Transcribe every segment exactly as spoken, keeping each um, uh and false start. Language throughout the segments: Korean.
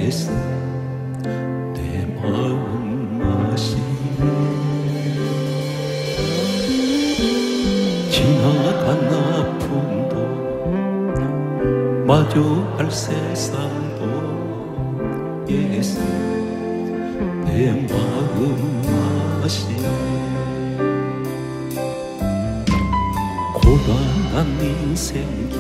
예수 내 마음 아시네. 지나간 아픔도 마주할 세상도 예수 내 마음 아시네. 고단한 인생길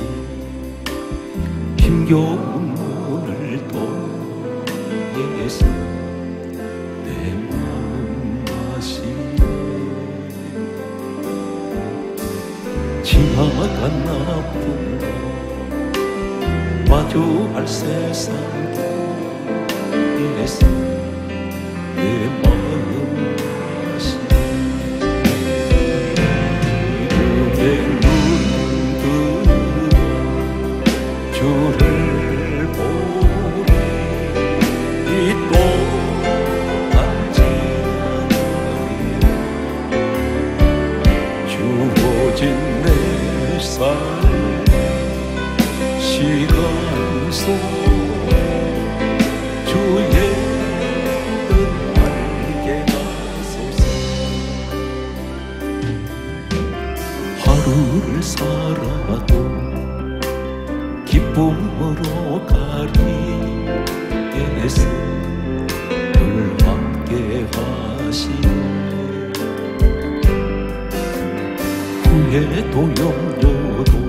힘겨운 오늘도 예수 내 마음 아시네. 지나간 아픔도 마주할 세상도 예수 내 마음 아시네. 내 눈 뜨고 주를 보니 이 또한 지나가리라. 주어진 내 삶 시간 속 주의 뜻 알게 하소서. 하루를 살아도 기쁨으로 가리 예수 늘 함께 하시네. 후회도 염려도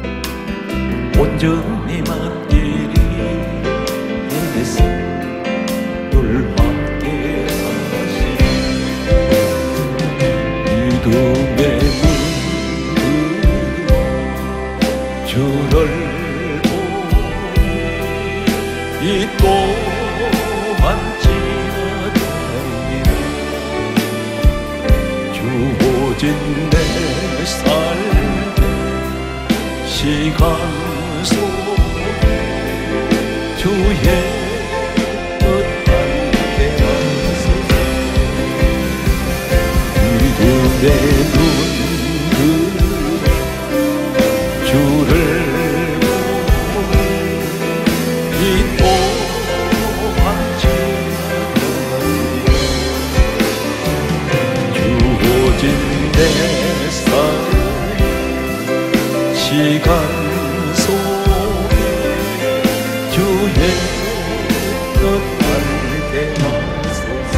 온전히 맡기리 예수 늘 함께 하시네. 믿음의 눈 주를 이 또한 지나가리라. 주어진 내 삶 시간 속에 주의 뜻 알게 하소서. 믿음의 눈 주를 내 삶 시간 속에 주의 뜻 알게 하소서.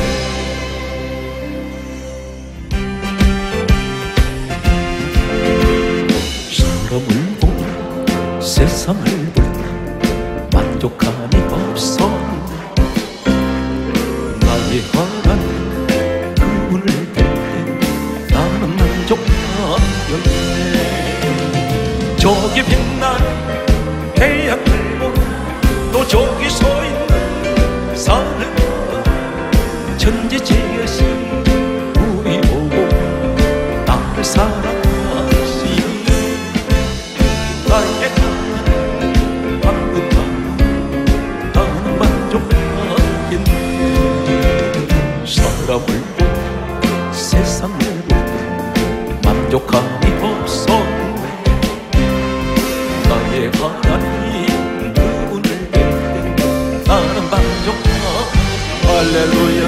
사람을 보고 세상을 볼 때 만족함이 없어. 나의 하나님 그분을 저기 빛나는 태양을 보고 또 저기 서있는 산을 보고 천지 지으신 우리 보고 나를 사랑하시니 나의 하나님 방금만 나는 만족하겠네. 사람을 보고 세상을 보고 만족함이 없어. 나의 하나님 그분을 뵐 때 나는 만족하. 할렐루야.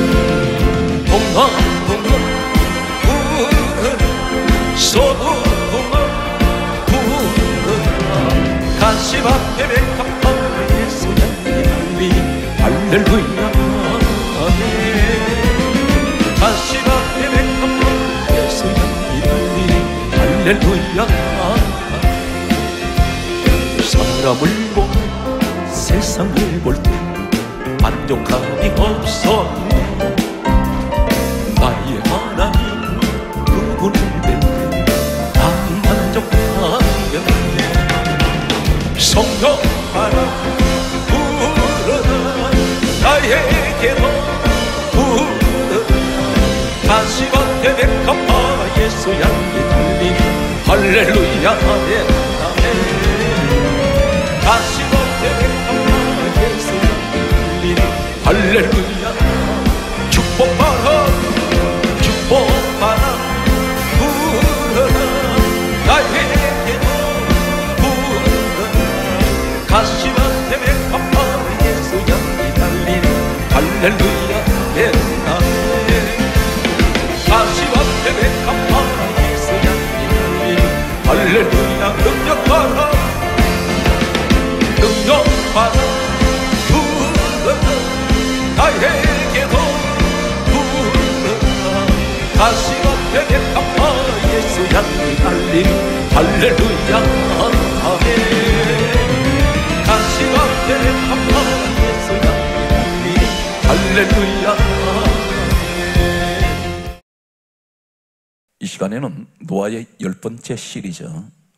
동남동남 부르라 서동남 부르라 가시밭에 백합화 예수 향기 달리 할렐루야. 가시밭에 백합화 예수 향기 달리 할렐루야. 사람을 보고 세상을 볼 때 만족함이 없어. 나의 하나님 그분을 뵐 때 나는 만족하겠네. 성령 하나 부르라 나에게로 부르라 가시밭에 백합화 예수 향기 달리 할렐루야. 아멘. 가시밭에 백합화 예수 향기 할렐루야. 축복받아 축복받아 부르라 나에게로 부르라 가시밭에 백합화 예수 향기 달리 할렐루야 아멘. 가시와 베베카 파라디스 향기 할렐루야 능력하라 능력하라 부르라 나에게도 부르라 가시와 베베카 파 예수 향기 할리 할렐루야 아멘. 가시와 베베카 파 예수 향기 할리 할렐루야. 이 시간에는 노아의 열 번째 시리즈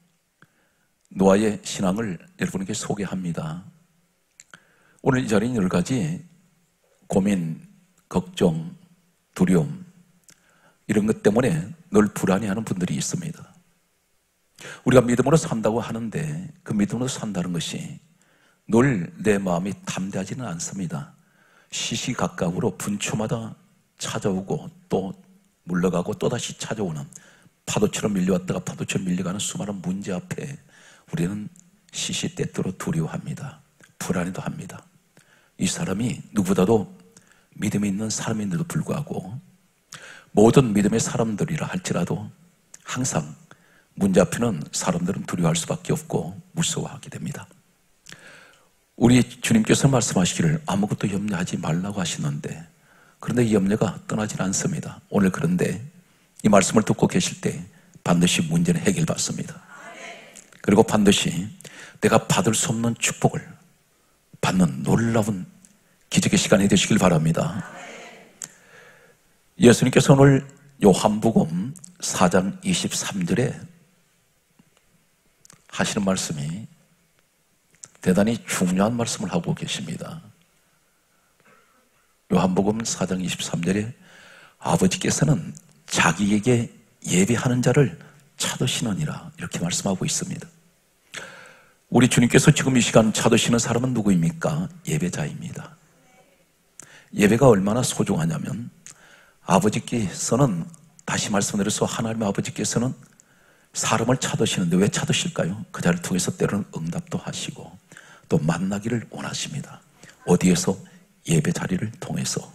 노아의 신앙을 여러분에게 소개합니다. 오늘 이 자리는 여러 가지 고민, 걱정, 두려움 이런 것 때문에 늘 불안해하는 분들이 있습니다. 우리가 믿음으로 산다고 하는데 그 믿음으로 산다는 것이 늘 내 마음이 담대하지는 않습니다. 시시각각으로 분초마다 찾아오고 또 물러가고 또다시 찾아오는 파도처럼 밀려왔다가 파도처럼 밀려가는 수많은 문제 앞에 우리는 시시때때로 두려워합니다. 불안해도 합니다. 이 사람이 누구보다도 믿음이 있는 사람인데도 불구하고 모든 믿음의 사람들이라 할지라도 항상 문제 앞에는 사람들은 두려워할 수밖에 없고 무서워하게 됩니다. 우리 주님께서 말씀하시기를 아무것도 염려하지 말라고 하시는데 그런데 이 염려가 떠나질 않습니다. 오늘 그런데 이 말씀을 듣고 계실 때 반드시 문제는 해결받습니다. 그리고 반드시 내가 받을 수 없는 축복을 받는 놀라운 기적의 시간이 되시길 바랍니다. 예수님께서 오늘 요한복음 사 장 이십삼 절에 하시는 말씀이 대단히 중요한 말씀을 하고 계십니다. 요한복음 사 장 이십삼 절에 아버지께서는 자기에게 예배하는 자를 찾으시느니라 이렇게 말씀하고 있습니다. 우리 주님께서 지금 이 시간 찾으시는 사람은 누구입니까? 예배자입니다. 예배가 얼마나 소중하냐면 아버지께서는 다시 말씀드려서 하나님의 아버지께서는 사람을 찾으시는데 왜 찾으실까요? 그 자를 통해서 때로는 응답도 하시고 또 만나기를 원하십니다. 어디에서? 예배 자리를 통해서.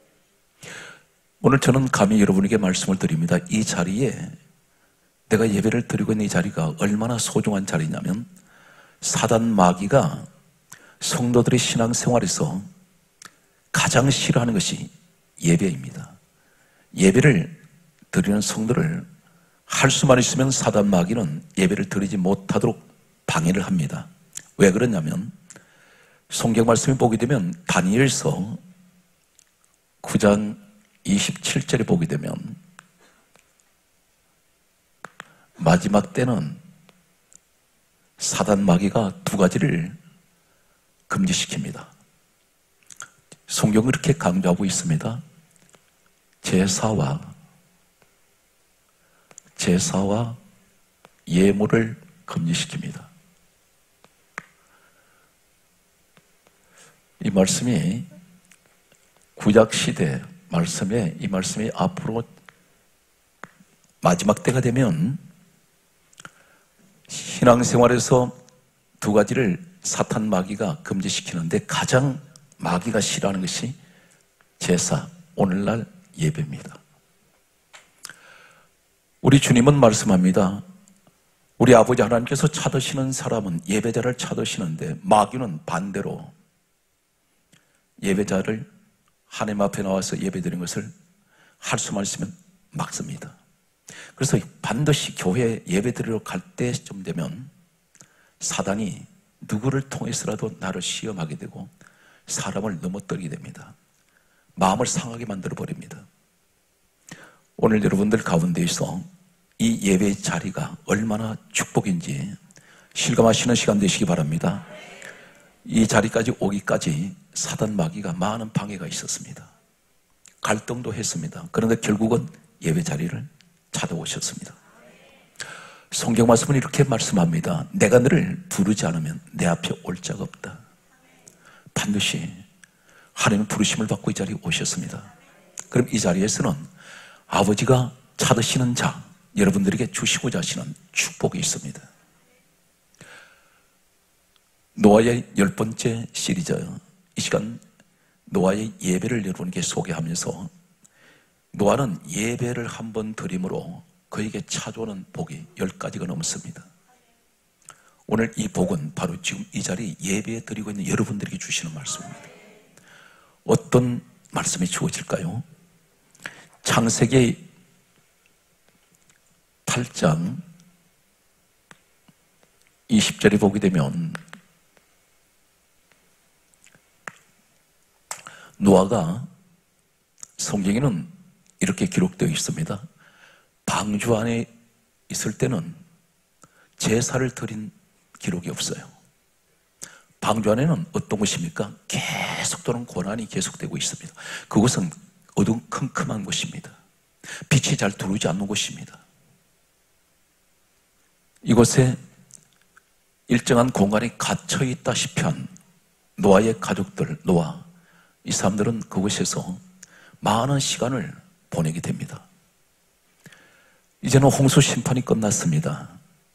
오늘 저는 감히 여러분에게 말씀을 드립니다. 이 자리에 내가 예배를 드리고 있는 이 자리가 얼마나 소중한 자리냐면 사단 마귀가 성도들의 신앙생활에서 가장 싫어하는 것이 예배입니다. 예배를 드리는 성도를 할 수만 있으면 사단 마귀는 예배를 드리지 못하도록 방해를 합니다. 왜 그러냐면 성경 말씀을 보게 되면 다니엘서 구 장 이십칠 절에 보게 되면 마지막 때는 사단 마귀가 두 가지를 금지시킵니다. 성경은 이렇게 강조하고 있습니다. 제사와 제사와 예물을 금지시킵니다. 이 말씀이 구약시대 말씀에 이 말씀이 앞으로 마지막 때가 되면 신앙생활에서 두 가지를 사탄 마귀가 금지시키는데 가장 마귀가 싫어하는 것이 제사, 오늘날 예배입니다. 우리 주님은 말씀합니다. 우리 아버지 하나님께서 찾으시는 사람은 예배자를 찾으시는데 마귀는 반대로 예배자를 하나님 앞에 나와서 예배드리는 것을 할 수만 있으면 막습니다. 그래서 반드시 교회 예배드리러 갈 때쯤 되면 사단이 누구를 통해서라도 나를 시험하게 되고 사람을 넘어뜨리게 됩니다. 마음을 상하게 만들어 버립니다. 오늘 여러분들 가운데에서 이 예배의 자리가 얼마나 축복인지 실감하시는 시간 되시기 바랍니다. 이 자리까지 오기까지 사단 마귀가 많은 방해가 있었습니다. 갈등도 했습니다. 그런데 결국은 예배 자리를 찾아오셨습니다. 성경 말씀은 이렇게 말씀합니다. 내가 너를 부르지 않으면 내 앞에 올 자가 없다. 반드시 하나님의 부르심을 받고 이 자리에 오셨습니다. 그럼 이 자리에서는 아버지가 찾으시는 자, 여러분들에게 주시고자 하시는 축복이 있습니다. 노아의 열 번째 시리즈, 이 시간 노아의 예배를 여러분께 소개하면서 노아는 예배를 한 번 드림으로 그에게 찾아오는 복이 열 가지가 넘습니다. 오늘 이 복은 바로 지금 이 자리에 예배 드리고 있는 여러분들에게 주시는 말씀입니다. 어떤 말씀이 주어질까요? 창세기 팔 장 이십 절에 보게 되면 노아가 성경에는 이렇게 기록되어 있습니다. 방주 안에 있을 때는 제사를 드린 기록이 없어요. 방주 안에는 어떤 곳입니까? 계속되는 고난이 계속되고 있습니다. 그곳은 어두컴컴한 곳입니다. 빛이 잘 들어오지 않는 곳입니다. 이곳에 일정한 공간에 갇혀 있다시피 한 노아의 가족들, 노아, 이 사람들은 그곳에서 많은 시간을 보내게 됩니다. 이제는 홍수 심판이 끝났습니다.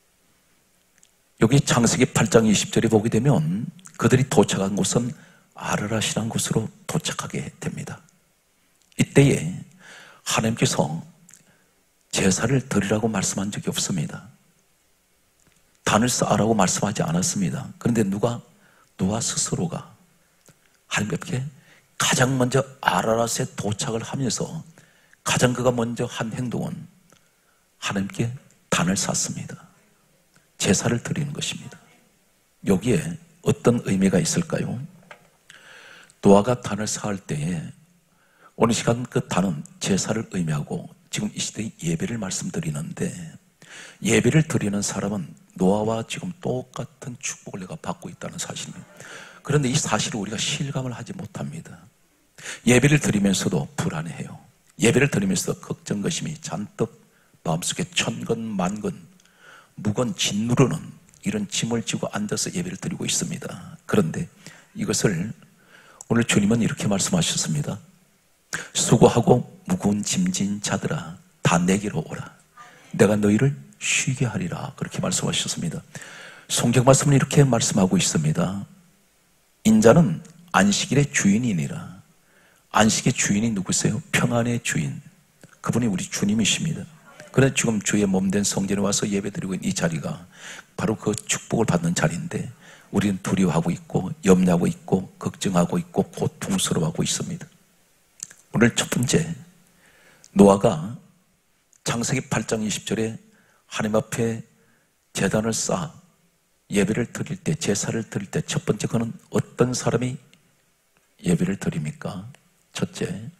여기 창세기 팔 장 이십 절에 보게 되면 그들이 도착한 곳은 아르랏이라는 곳으로 도착하게 됩니다. 이때에 하나님께서 제사를 드리라고 말씀한 적이 없습니다. 단을 쌓으라고 말씀하지 않았습니다. 그런데 누가? 노아 스스로가 하나님께 가장 먼저 아라랏에 도착을 하면서 가장 그가 먼저 한 행동은 하나님께 단을 쌓습니다. 제사를 드리는 것입니다. 여기에 어떤 의미가 있을까요? 노아가 단을 쌓을 때에 오늘 시간 그 단은 제사를 의미하고 지금 이 시대에 예배를 말씀드리는데 예배를 드리는 사람은 노아와 지금 똑같은 축복을 내가 받고 있다는 사실입니다. 그런데 이 사실을 우리가 실감을 하지 못합니다. 예배를 드리면서도 불안해해요. 예배를 드리면서도 걱정거심이 잔뜩 마음속에 천건 만건 무건 짓누르는 이런 짐을 지고 앉아서 예배를 드리고 있습니다. 그런데 이것을 오늘 주님은 이렇게 말씀하셨습니다. 수고하고 무거운 짐진 자들아 다 내게로 오라. 내가 너희를 쉬게 하리라. 그렇게 말씀하셨습니다. 성경 말씀은 이렇게 말씀하고 있습니다. 인자는 안식일의 주인이니라. 안식의 주인이 누구세요? 평안의 주인. 그분이 우리 주님이십니다. 그래서 지금 주의 몸된 성전에 와서 예배드리고 있는 이 자리가 바로 그 축복을 받는 자리인데 우리는 두려워하고 있고 염려하고 있고 걱정하고 있고 고통스러워하고 있습니다. 오늘 첫 번째, 노아가 창세기 팔 장 이십 절에 하나님 앞에 제단을 쌓아 예배를 드릴 때, 제사를 드릴 때 첫 번째 그는 어떤 사람이 예배를 드립니까? 첫째,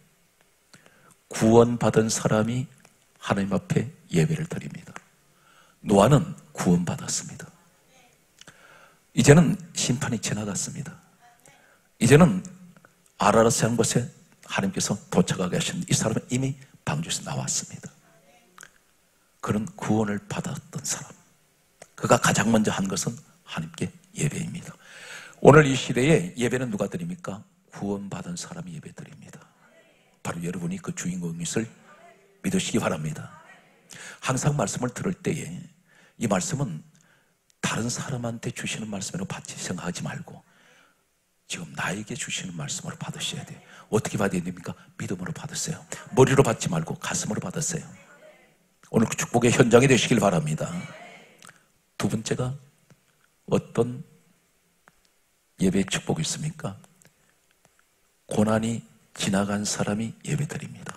구원받은 사람이 하나님 앞에 예배를 드립니다. 노아는 구원받았습니다. 이제는 심판이 지나갔습니다. 이제는 아라랏의 한 곳에 하나님께서 도착하게 하신 이 사람은 이미 방주에서 나왔습니다. 그는 구원을 받았던 사람, 그가 가장 먼저 한 것은 하나님께 예배입니다. 오늘 이 시대에 예배는 누가 드립니까? 구원받은 사람이 예배 드립니다. 바로 여러분이 그 주인공이실 믿으시기 바랍니다. 항상 말씀을 들을 때에 이 말씀은 다른 사람한테 주시는 말씀으로 받지 생각하지 말고 지금 나에게 주시는 말씀으로 받으셔야 돼요. 어떻게 받아야 됩니까? 믿음으로 받으세요. 머리로 받지 말고 가슴으로 받으세요. 오늘 그 축복의 현장이 되시길 바랍니다. 두 번째가 어떤 예배의 축복이 있습니까? 고난이 지나간 사람이 예배드립니다.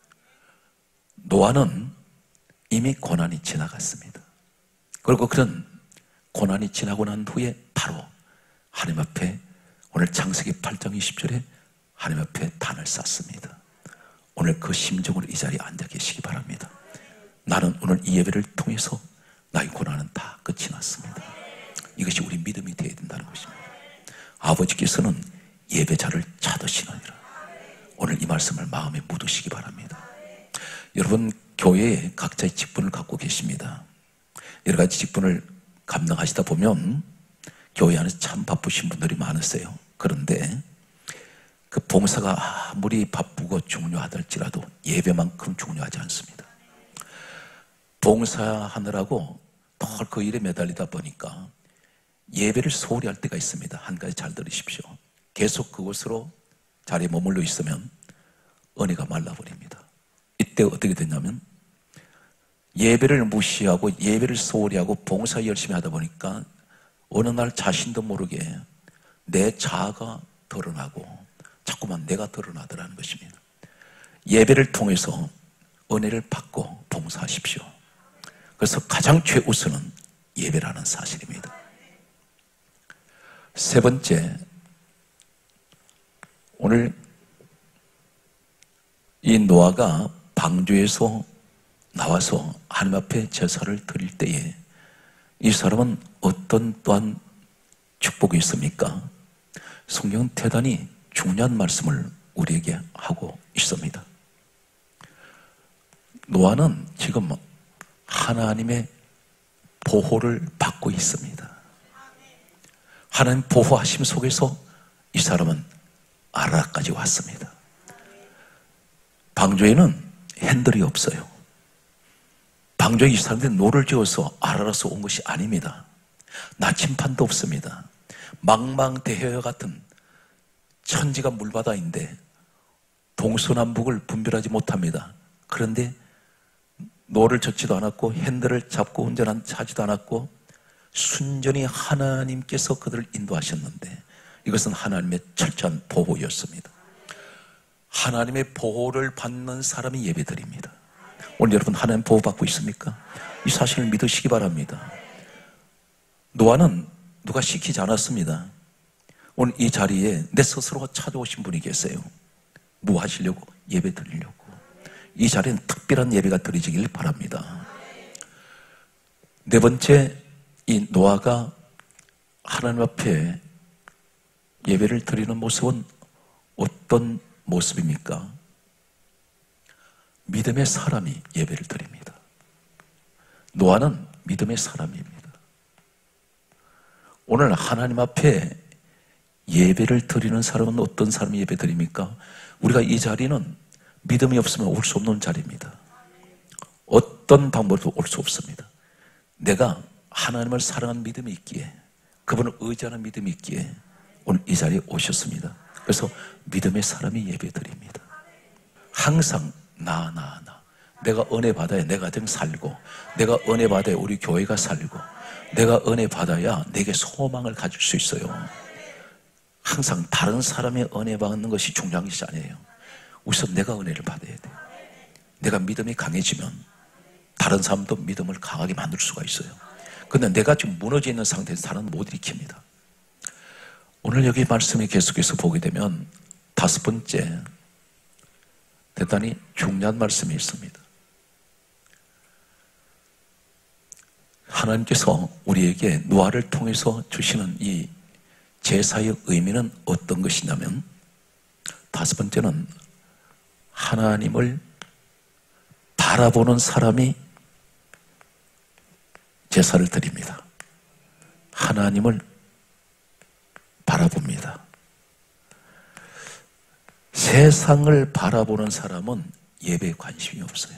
노아는 이미 고난이 지나갔습니다. 그리고 그런 고난이 지나고 난 후에 바로 하나님 앞에 오늘 창세기 팔 장 이십 절에 하나님 앞에 단을 쌓습니다. 오늘 그 심정으로 이 자리에 앉아 계시기 바랍니다. 나는 오늘 이 예배를 통해서 나의 고난은 다 끝이 났습니다. 이것이 우리 믿음이 되어야 된다는 것입니다. 아버지께서는 예배자를 찾으시느니라. 오늘 이 말씀을 마음에 묻으시기 바랍니다. 여러분, 교회에 각자의 직분을 갖고 계십니다. 여러 가지 직분을 감당하시다 보면 교회 안에서 참 바쁘신 분들이 많으세요. 그런데 그 봉사가 아무리 바쁘고 중요하달지라도 예배만큼 중요하지 않습니다. 봉사하느라고 늘 그 일에 매달리다 보니까 예배를 소홀히 할 때가 있습니다. 한 가지 잘 들으십시오. 계속 그곳으로 자리에 머물러 있으면 은혜가 말라버립니다. 이때 어떻게 됐냐면 예배를 무시하고 예배를 소홀히 하고 봉사 열심히 하다 보니까 어느 날 자신도 모르게 내 자아가 드러나고 자꾸만 내가 드러나더라는 것입니다. 예배를 통해서 은혜를 받고 봉사하십시오. 그래서 가장 최우선은 예배라는 사실입니다. 세 번째, 오늘 이 노아가 방주에서 나와서 하나님 앞에 제사를 드릴 때에 이 사람은 어떤 또한 축복이 있습니까? 성경은 대단히 중요한 말씀을 우리에게 하고 있습니다. 노아는 지금 하나님의 보호를 받고 있습니다. 하나님 보호하심 속에서 이 사람은 아라까지 왔습니다. 방주에는 핸들이 없어요. 방주에 이 사람들이 노를 지어서 아라라서 온 것이 아닙니다. 나침판도 없습니다. 망망대해와 같은 천지가 물바다인데 동서남북을 분별하지 못합니다. 그런데 노를 젓지도 않았고 핸들을 잡고 운전하지도 않았고 순전히 하나님께서 그들을 인도하셨는데 이것은 하나님의 철저한 보호였습니다. 하나님의 보호를 받는 사람이 예배드립니다. 오늘 여러분 하나님 보호받고 있습니까? 이 사실을 믿으시기 바랍니다. 노아는 누가 시키지 않았습니다. 오늘 이 자리에 내 스스로 찾아오신 분이 계세요. 뭐 하시려고? 예배 드리려고. 이 자리는 특별한 예배가 드리지길 바랍니다. 네 번째, 이 노아가 하나님 앞에 예배를 드리는 모습은 어떤 모습입니까? 믿음의 사람이 예배를 드립니다. 노아는 믿음의 사람입니다. 오늘 하나님 앞에 예배를 드리는 사람은 어떤 사람이 예배 드립니까? 우리가 이 자리는 믿음이 없으면 올 수 없는 자리입니다. 어떤 방법으로도 올 수 없습니다. 내가 하나님을 사랑하는 믿음이 있기에, 그분을 의지하는 믿음이 있기에 오늘 이 자리에 오셨습니다. 그래서 믿음의 사람이 예배드립니다. 항상 나, 나, 나. 내가 은혜 받아야 내 가정 살고, 내가 은혜 받아야 우리 교회가 살고, 내가 은혜 받아야 내게 소망을 가질 수 있어요. 항상 다른 사람의 은혜 받는 것이 중요한 것이 아니에요. 우선 내가 은혜를 받아야 돼요. 내가 믿음이 강해지면 다른 사람도 믿음을 강하게 만들 수가 있어요. 그런데 내가 지금 무너져 있는 상태에서 다른 못 일으킵니다. 오늘 여기 말씀을 계속해서 보게 되면 다섯 번째, 대단히 중요한 말씀이 있습니다. 하나님께서 우리에게 노아를 통해서 주시는 이 제사의 의미는 어떤 것이냐면, 다섯 번째는 하나님을 바라보는 사람이 제사를 드립니다. 하나님을 바라봅니다. 세상을 바라보는 사람은 예배에 관심이 없어요.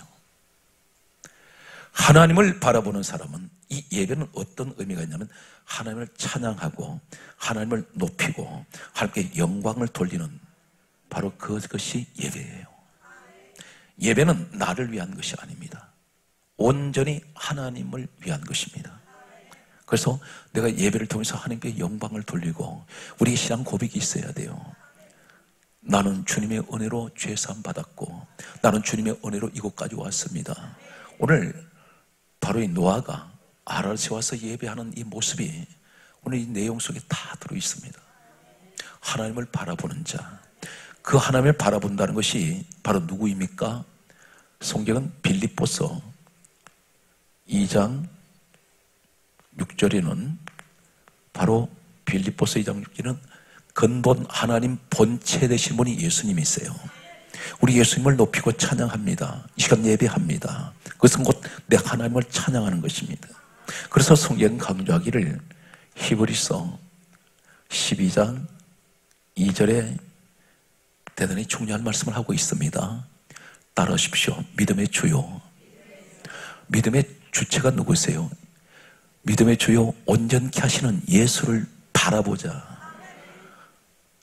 하나님을 바라보는 사람은, 이 예배는 어떤 의미가 있냐면 하나님을 찬양하고 하나님을 높이고 하나님께 영광을 돌리는 바로 그것이 예배예요. 예배는 나를 위한 것이 아닙니다. 온전히 하나님을 위한 것입니다. 그래서 내가 예배를 통해서 하나님께 영광을 돌리고, 우리의 신앙 고백이 있어야 돼요. 나는 주님의 은혜로 죄사함 받았고, 나는 주님의 은혜로 이곳까지 왔습니다. 오늘 바로 이 노아가 아라스에 와서 예배하는 이 모습이 오늘 이 내용 속에 다 들어있습니다. 하나님을 바라보는 자, 그 하나님을 바라본다는 것이 바로 누구입니까? 성경은 빌립보서 이 장 육 절에는 바로 빌립보서 이 장 육 절에는 근본 하나님 본체 되신 분이 예수님이세요. 우리 예수님을 높이고 찬양합니다. 이 시간 예배합니다. 그것은 곧 내 하나님을 찬양하는 것입니다. 그래서 성경 강조하기를 히브리서 십이 장 이 절에 대단히 중요한 말씀을 하고 있습니다. 따라하십시오. 믿음의 주요. 믿음의 주체가 누구세요? 믿음의 주요 온전케 하시는 예수를 바라보자.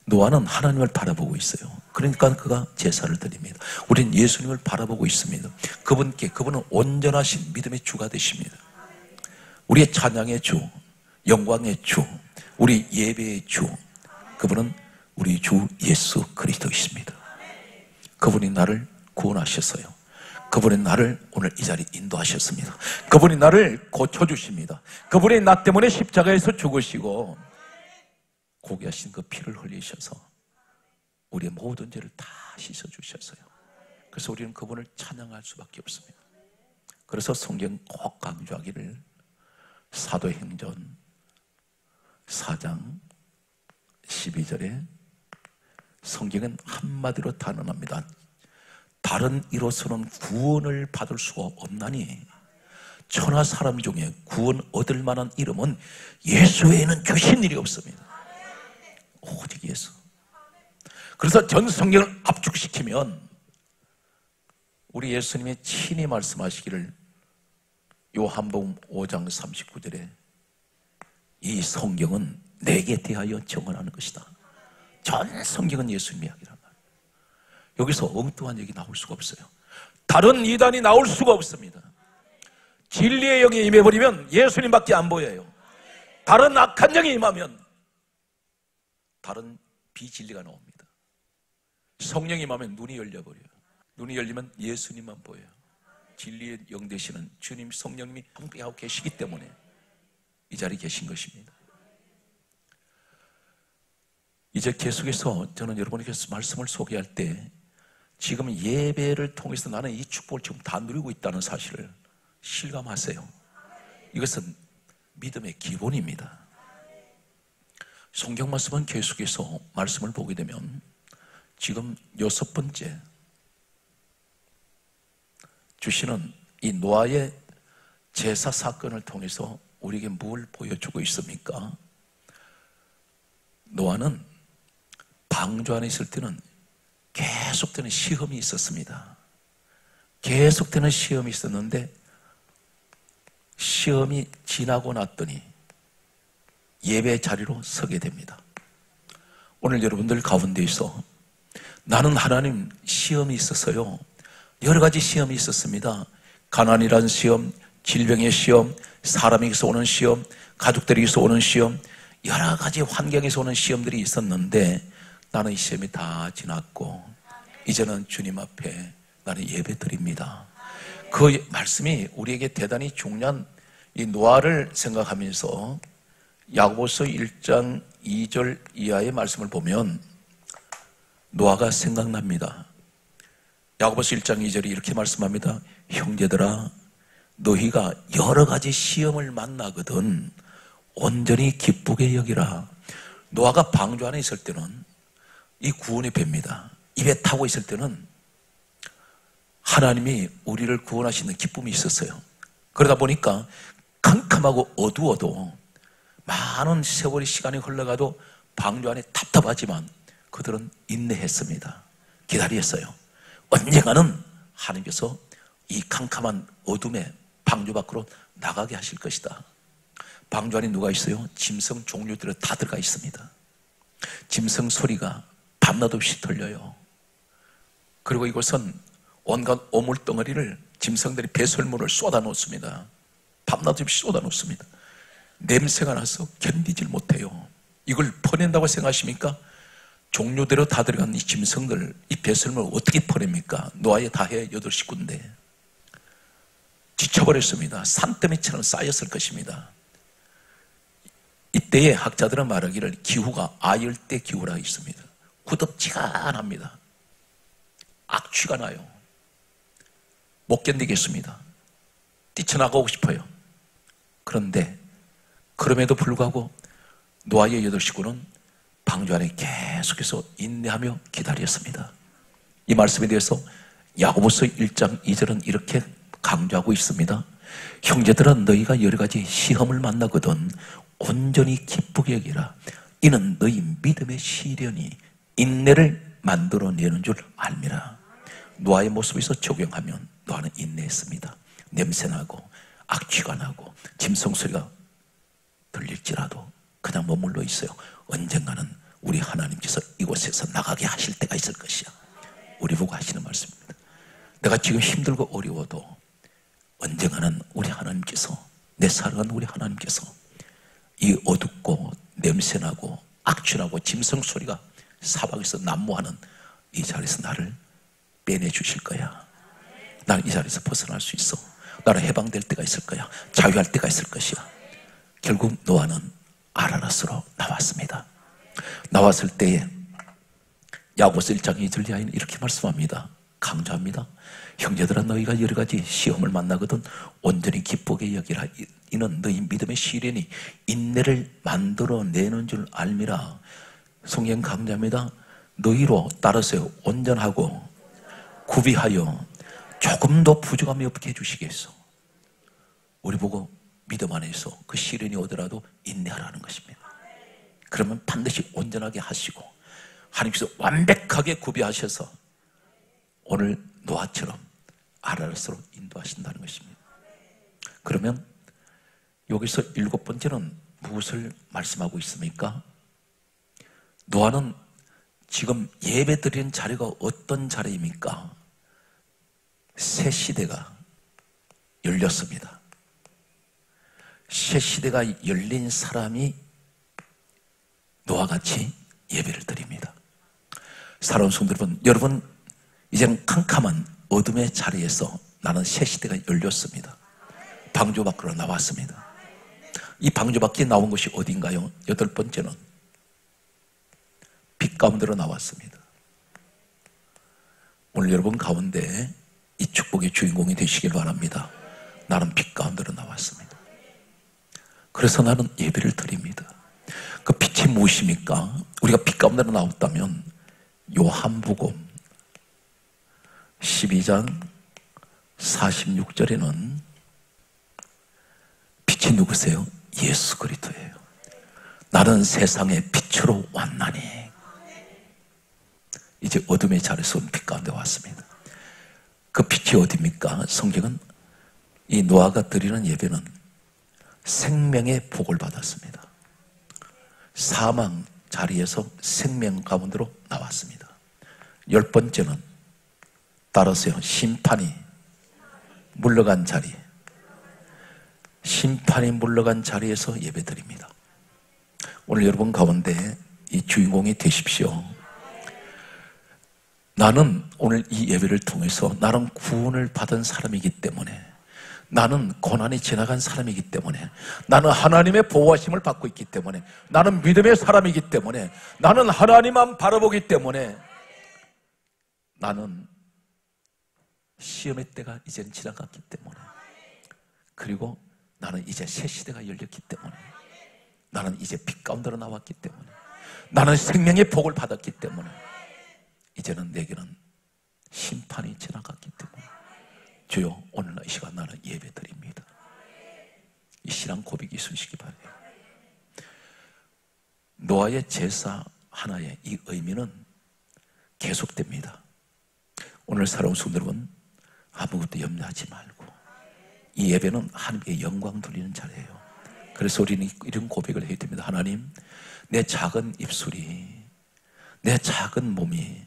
노아는 하나님을 바라보고 있어요. 그러니까 그가 제사를 드립니다. 우리는 예수님을 바라보고 있습니다. 그분께, 그분은 온전하신 믿음의 주가 되십니다. 우리의 찬양의 주, 영광의 주, 우리 예배의 주, 그분은 우리 주 예수 그리스도이십니다. 그분이 나를 구원하셨어요. 그분이 나를 오늘 이 자리에 인도하셨습니다. 그분이 나를 고쳐주십니다. 그분이 나 때문에 십자가에서 죽으시고 고귀하신 그 피를 흘리셔서 우리의 모든 죄를 다 씻어주셨어요. 그래서 우리는 그분을 찬양할 수밖에 없습니다. 그래서 성경 꼭 강조하기를 사도행전 사 장 십이 절에 성경은 한마디로 단언합니다. 다른 이로서는 구원을 받을 수가 없나니 천하 사람 중에 구원 얻을 만한 이름은 예수 외에는 주신 일이 없습니다. 오직 예수. 그래서 전 성경을 압축시키면 우리 예수님이 친히 말씀하시기를 요한복음 오 장 삼십구 절에 이 성경은 내게 대하여 증언하는 것이다. 전 성경은 예수님 이야기란 말이에요. 여기서 엉뚱한 얘기 나올 수가 없어요. 다른 이단이 나올 수가 없습니다. 진리의 영이 임해버리면 예수님밖에 안 보여요. 다른 악한 영이 임하면 다른 비진리가 나옵니다. 성령이 임하면 눈이 열려버려요. 눈이 열리면 예수님만 보여요. 진리의 영 되시는 주님 성령님이 함께하고 계시기 때문에 이 자리에 계신 것입니다. 이제 계속해서 저는 여러분에게 말씀을 소개할 때 지금 예배를 통해서 나는 이 축복을 지금 다 누리고 있다는 사실을 실감하세요. 이것은 믿음의 기본입니다. 성경 말씀은 계속해서 말씀을 보게 되면 지금 여섯 번째 주시는 이 노아의 제사 사건을 통해서 우리에게 뭘 보여주고 있습니까? 노아는 방주 안에 있을 때는 계속되는 시험이 있었습니다. 계속되는 시험이 있었는데 시험이 지나고 났더니 예배 자리로 서게 됩니다. 오늘 여러분들 가운데에서 나는 하나님 시험이 있었어요. 여러 가지 시험이 있었습니다. 가난이란 시험, 질병의 시험, 사람에게서 오는 시험, 가족들에게서 오는 시험, 여러 가지 환경에서 오는 시험들이 있었는데 나는 이 시험이 다 지났고 이제는 주님 앞에 나는 예배 드립니다. 그 말씀이 우리에게 대단히 중요한 이 노아를 생각하면서 야고보서 일 장 이 절 이하의 말씀을 보면 노아가 생각납니다. 야고보서 일 장 이 절이 이렇게 말씀합니다. 형제들아 너희가 여러 가지 시험을 만나거든 온전히 기쁘게 여기라. 노아가 방주 안에 있을 때는 이 구원의 배입니다. 입에 타고 있을 때는 하나님이 우리를 구원하시는 기쁨이 있었어요. 그러다 보니까 캄캄하고 어두워도 많은 세월이 시간이 흘러가도 방주 안에 답답하지만 그들은 인내했습니다. 기다렸어요. 언젠가는 하나님께서 이 캄캄한 어둠에 방주 밖으로 나가게 하실 것이다. 방주 안에 누가 있어요? 짐승 종류들이 다 들어가 있습니다. 짐승 소리가 밤낮 없이 들려요. 그리고 이곳은 온갖 오물덩어리를 짐승들이 배설물을 쏟아 놓습니다. 밤낮 없이 쏟아 놓습니다. 냄새가 나서 견디질 못해요. 이걸 퍼낸다고 생각하십니까? 종류대로 다 들어간 이 짐승들, 이 배설물을 어떻게 퍼냅니까? 노아의 다해 여덟 식구인데 지쳐버렸습니다. 산더미처럼 쌓였을 것입니다. 이때에 학자들은 말하기를 기후가 아열대 기후라 있습니다. 구덥지근합니다. 악취가 나요. 못 견디겠습니다. 뛰쳐나가고 싶어요. 그런데 그럼에도 불구하고 노아의 여덟 식구는 방주 안에 계속해서 인내하며 기다렸습니다. 이 말씀에 대해서 야고보서 일 장 이 절은 이렇게 강조하고 있습니다. 형제들아 너희가 여러 가지 시험을 만나거든 온전히 기쁘게 여기라. 이는 너희 믿음의 시련이 인내를 만들어내는 줄 알미라. 노아의 모습에서 적용하면 노아는 인내했습니다. 냄새나고 악취가 나고 짐승 소리가 들릴지라도 그냥 머물러 있어요. 언젠가는 우리 하나님께서 이곳에서 나가게 하실 때가 있을 것이야. 우리 보고 하시는 말씀입니다. 내가 지금 힘들고 어려워도 언젠가는 우리 하나님께서, 내 사랑하는 우리 하나님께서 이 어둡고 냄새나고 악취나고 짐승 소리가 사방에서 난무하는 이 자리에서 나를 빼내주실 거야. 나는 이 자리에서 벗어날 수 있어. 나는 해방될 때가 있을 거야. 자유할 때가 있을 것이야. 결국 노아는 아라랏으로 나왔습니다. 나왔을 때에 야고보서 일 장 이 절 이하에는 이렇게 말씀합니다. 강조합니다. 형제들아, 너희가 여러 가지 시험을 만나거든 온전히 기쁘게 여기라. 이는 너희 믿음의 시련이 인내를 만들어내는 줄 알미라. 성경 강조합니다. 너희로 따라서 온전하고 구비하여 조금도 부족함이 없게 해주시겠소. 우리 보고 믿음 안에서 그 시련이 오더라도 인내하라는 것입니다. 그러면 반드시 온전하게 하시고 하나님께서 완벽하게 구비하셔서 오늘 노아처럼 아라랏으로 인도하신다는 것입니다. 그러면 여기서 일곱 번째는 무엇을 말씀하고 있습니까? 노아는 지금 예배 드리는 자리가 어떤 자리입니까? 새 시대가 열렸습니다. 새 시대가 열린 사람이 노아같이 예배를 드립니다. 사랑하는 성도 여러분, 여러분 이제는 캄캄한 어둠의 자리에서 나는 새 시대가 열렸습니다. 방주 밖으로 나왔습니다. 이 방주 밖에 나온 것이 어딘가요? 여덟 번째는 빛 가운데로 나왔습니다. 오늘 여러분 가운데 이 축복의 주인공이 되시길 바랍니다. 나는 빛 가운데로 나왔습니다. 그래서 나는 예배를 드립니다. 그 빛이 무엇입니까? 우리가 빛 가운데로 나왔다면 요한복음 십이 장 사십육 절에는 빛이 누구세요? 예수 그리스도예요. 나는 세상의 빛으로 왔나니. 이제 어둠의 자리에서 온 빛 가운데 왔습니다. 그 빛이 어디입니까? 성경은 이 노아가 드리는 예배는 생명의 복을 받았습니다. 사망 자리에서 생명 가운데로 나왔습니다. 열 번째는 따라서요, 심판이 물러간 자리, 심판이 물러간 자리에서 예배드립니다. 오늘 여러분 가운데 이 주인공이 되십시오. 나는 오늘 이 예배를 통해서 나는 구원을 받은 사람이기 때문에, 나는 고난이 지나간 사람이기 때문에, 나는 하나님의 보호하심을 받고 있기 때문에, 나는 믿음의 사람이기 때문에, 나는 하나님만 바라보기 때문에, 나는 시험의 때가 이제는 지나갔기 때문에, 그리고 나는 이제 새 시대가 열렸기 때문에, 나는 이제 빛 가운데로 나왔기 때문에, 나는 생명의 복을 받았기 때문에, 이제는 내게는 심판이 지나갔기 때문에 주여 오늘 이 시간 나는 예배 드립니다. 이 신앙 고백이 있으시기 바래요. 노아의 제사 하나의 이 의미는 계속됩니다. 오늘 살아온 성도 여러분, 아무것도 염려하지 말고 이 예배는 하나님께 영광 돌리는 자리예요. 그래서 우리는 이런 고백을 해야 됩니다. 하나님, 내 작은 입술이, 내 작은 몸이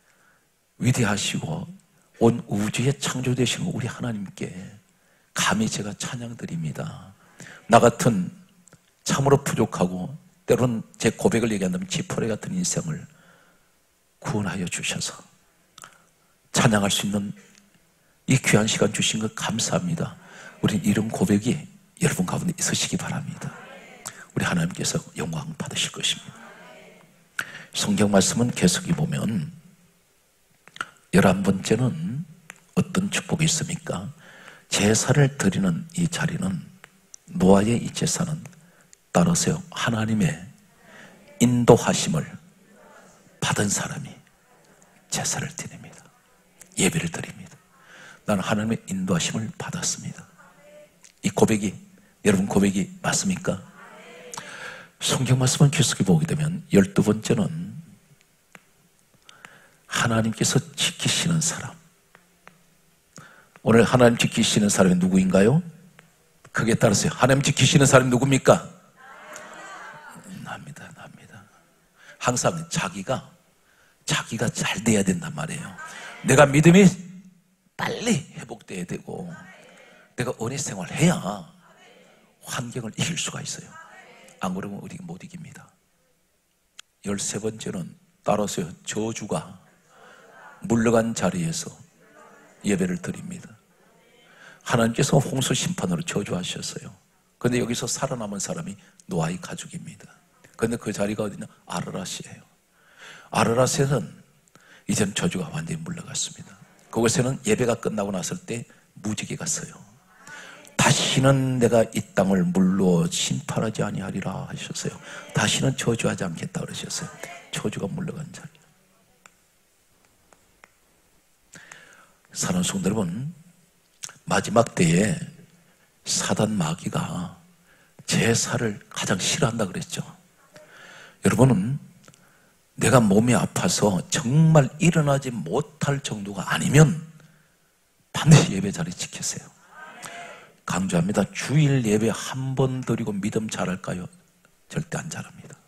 위대하시고 온 우주에 창조되신 우리 하나님께 감히 제가 찬양드립니다. 나 같은 참으로 부족하고 때로는 제 고백을 얘기한다면 지푸라기 같은 인생을 구원하여 주셔서 찬양할 수 있는 이 귀한 시간 주신 것 감사합니다. 우린 이런 고백이 여러분 가운데 있으시기 바랍니다. 우리 하나님께서 영광 받으실 것입니다. 성경 말씀은 계속해 보면 열한 번째는 어떤 축복이 있습니까? 제사를 드리는 이 자리는, 노아의 이 제사는 따라서요, 하나님의 인도하심을 받은 사람이 제사를 드립니다. 예배를 드립니다. 나는 하나님의 인도하심을 받았습니다. 이 고백이, 여러분 고백이 맞습니까? 성경 말씀을 계속해 보게 되면 열두 번째는 하나님께서 지키시는 사람. 오늘 하나님 지키시는 사람이 누구인가요? 그게 따라서요, 하나님 지키시는 사람이 누굽니까? 납니다, 납니다. 항상 자기가 자기가 잘 돼야 된단 말이에요. 내가 믿음이 빨리 회복돼야 되고 내가 은혜 생활을 해야 환경을 이길 수가 있어요. 안 그러면 우리가 못 이깁니다. 열세 번째는 따라서요, 저주가 물러간 자리에서 예배를 드립니다. 하나님께서 홍수 심판으로 저주하셨어요. 그런데 여기서 살아남은 사람이 노아의 가족입니다. 그런데 그 자리가 어디냐? 아르랏이에요. 아르랏에는 이제는 저주가 완전히 물러갔습니다. 그곳에는 예배가 끝나고 났을 때 무지개가 서요. 다시는 내가 이 땅을 물로 심판하지 아니하리라 하셨어요. 다시는 저주하지 않겠다 그러셨어요. 저주가 물러간 자리. 사랑하는 성도 여러분, 마지막 때에 사단 마귀가 제사를 가장 싫어한다 그랬죠. 여러분은 내가 몸이 아파서 정말 일어나지 못할 정도가 아니면 반드시 예배 자리 지키세요. 강조합니다. 주일 예배 한 번 드리고 믿음 잘할까요? 절대 안 잘합니다.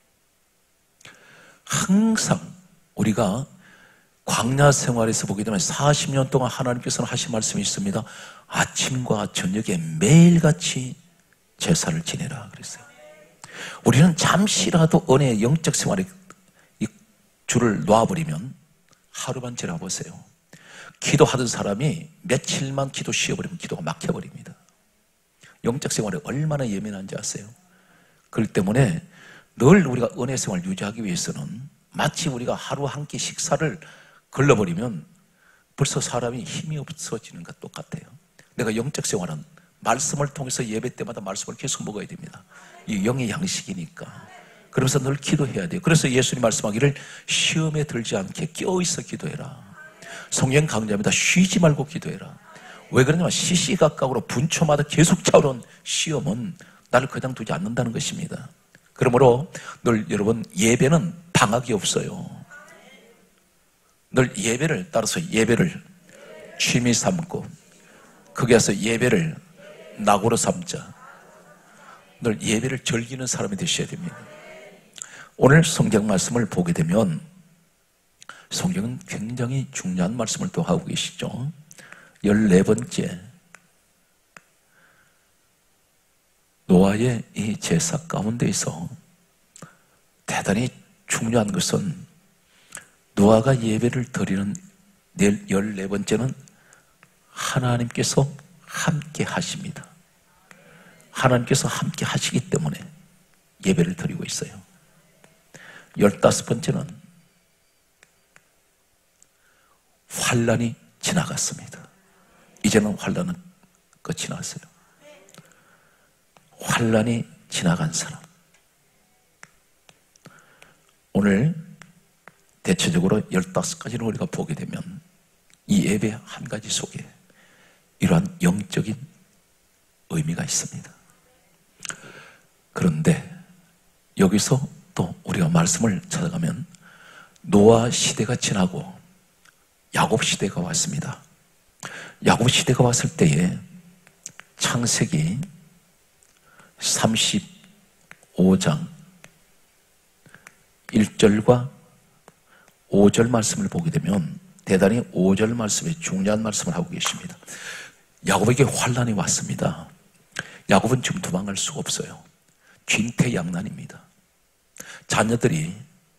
항상 우리가 광야 생활에서 보게 되면 사십 년 동안 하나님께서는 하신 말씀이 있습니다. 아침과 저녁에 매일같이 제사를 지내라 그랬어요. 우리는 잠시라도 은혜의 영적 생활에 이 줄을 놔버리면 하루만 지나보세요. 기도하던 사람이 며칠만 기도 쉬어버리면 기도가 막혀버립니다. 영적 생활에 얼마나 예민한지 아세요? 그렇기 때문에 늘 우리가 은혜 생활을 유지하기 위해서는 마치 우리가 하루 한 끼 식사를 걸러버리면 벌써 사람이 힘이 없어지는 것 똑같아요. 내가 영적 생활은 말씀을 통해서 예배 때마다 말씀을 계속 먹어야 됩니다. 이 영의 양식이니까. 그러면서 늘 기도해야 돼요. 그래서 예수님 말씀하기를 시험에 들지 않게 껴있어 기도해라. 성경 강조합니다. 쉬지 말고 기도해라. 왜 그러냐면 시시각각으로 분초마다 계속 차오른 시험은 나를 그냥 두지 않는다는 것입니다. 그러므로 늘 여러분 예배는 방학이 없어요. 늘 예배를 따라서 예배를 취미 삼고 거기에서 예배를 낙오로 삼자. 늘 예배를 즐기는 사람이 되셔야 됩니다. 오늘 성경 말씀을 보게 되면 성경은 굉장히 중요한 말씀을 또 하고 계시죠. 열네 번째 노아의 이 제사 가운데에서 대단히 중요한 것은 노아가 예배를 드리는 열네 번째는 하나님께서 함께 하십니다. 하나님께서 함께 하시기 때문에 예배를 드리고 있어요. 열다섯 번째는 환란이 지나갔습니다. 이제는 환란은 끝이 났어요. 환란이 지나간 사람. 오늘 대체적으로 열다섯 가지를 우리가 보게 되면 이 예배 한 가지 속에 이러한 영적인 의미가 있습니다. 그런데 여기서 또 우리가 말씀을 찾아가면 노아 시대가 지나고 야곱 시대가 왔습니다. 야곱 시대가 왔을 때에 창세기 삼십오 장 일 절과 오 절 말씀을 보게 되면 대단히 오 절 말씀에 중요한 말씀을 하고 계십니다. 야곱에게 환란이 왔습니다. 야곱은 지금 도망갈 수가 없어요. 진퇴양난입니다. 자녀들이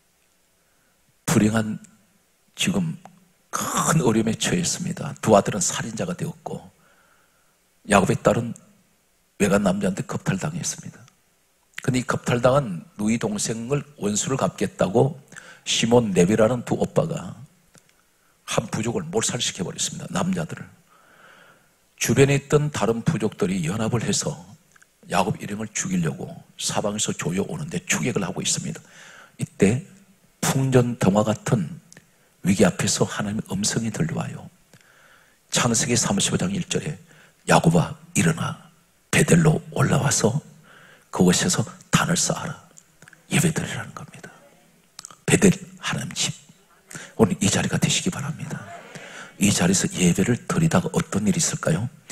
불행한 지금 큰 어려움에 처했습니다. 두 아들은 살인자가 되었고 야곱의 딸은 외간 남자한테 겁탈당했습니다. 근데 이 겁탈당한 누이 동생을 원수를 갚겠다고 시몬 레비라는 두 오빠가 한 부족을 몰살시켜버렸습니다. 남자들을. 주변에 있던 다른 부족들이 연합을 해서 야곱 일행을 죽이려고 사방에서 조여오는데 추격을 하고 있습니다. 이때 풍전등화 같은 위기 앞에서 하나님의 음성이 들려와요. 창세기 삼십오 장 일 절에 야곱아 일어나 베델로 올라와서 그곳에서 단을 쌓아라. 예배드리라는 겁니다. 베델 하나님 집. 오늘 이 자리가 되시기 바랍니다. 이 자리에서 예배를 드리다가 어떤 일이 있을까요?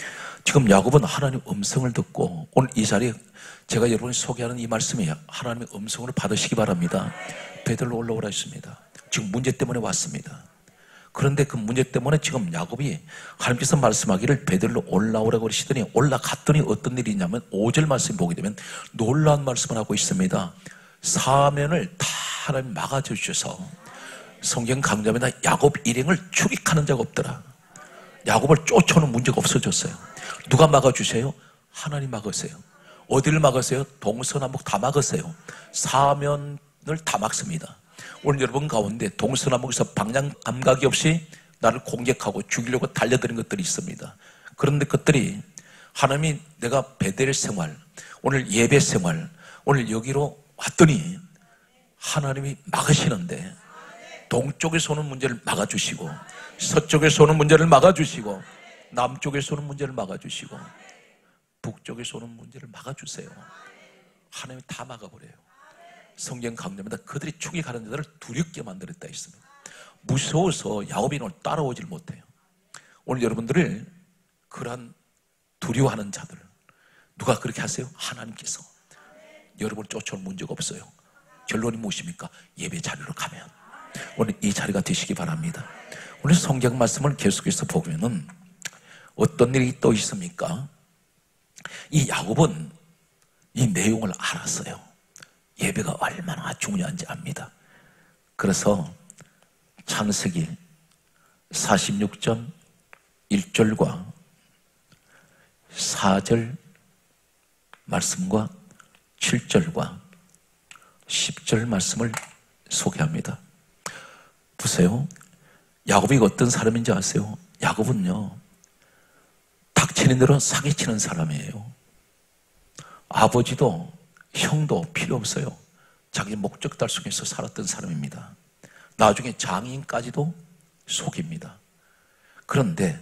지금 야곱은 하나님 음성을 듣고 오늘 이 자리에 제가 여러분이 소개하는 이 말씀이 하나님의 음성을 받으시기 바랍니다. 베들로 올라오라 했습니다. 지금 문제 때문에 왔습니다. 그런데 그 문제 때문에 지금 야곱이 하나님께서 말씀하기를 베들로 올라오라고 그러시더니 올라갔더니 어떤 일이 있냐면 오 절 말씀 보게 되면 놀라운 말씀을 하고 있습니다. 사면을 다 하나님 막아주셔서 성경 강조합니다. 야곱 일행을 출익하는 자가 없더라. 야곱을 쫓아오는 문제가 없어졌어요. 누가 막아주세요? 하나님 막으세요. 어디를 막으세요? 동서남북 다 막으세요. 사면을 다 막습니다. 오늘 여러분 가운데 동서남북에서 방향 감각이 없이 나를 공격하고 죽이려고 달려드는 것들이 있습니다. 그런데 그것들이 하나님이 내가 베델 생활, 오늘 예배 생활, 오늘 여기로 왔더니 하나님이 막으시는데 동쪽에서 오는 문제를 막아주시고 서쪽에서 오는 문제를 막아주시고 남쪽에서 오는 문제를 막아주시고 북쪽에서 오는 문제를 막아주세요. 하나님이 다 막아버려요. 성경 강조합니다. 그들이 추격하는 자들을 두렵게 만들었다 했습니다. 무서워서 야곱이 오늘 따라오질 못해요. 오늘 여러분들을 그러한 두려워하는 자들 누가 그렇게 하세요? 하나님께서. 여러분을 쫓아올 문제가 없어요. 결론이 무엇입니까? 예배 자리로 가면 오늘 이 자리가 되시기 바랍니다. 오늘 성경 말씀을 계속해서 보면은 어떤 일이 또 있습니까? 이 야곱은 이 내용을 알았어요. 예배가 얼마나 중요한지 압니다. 그래서 창세기 사십육 장 일 절과 사 절 말씀과 칠 절과 십 절 말씀을 소개합니다. 보세요. 야곱이 어떤 사람인지 아세요? 야곱은요, 닥치는 대로 사기치는 사람이에요. 아버지도 형도 필요 없어요. 자기 목적 달성해서 살았던 사람입니다. 나중에 장인까지도 속입니다. 그런데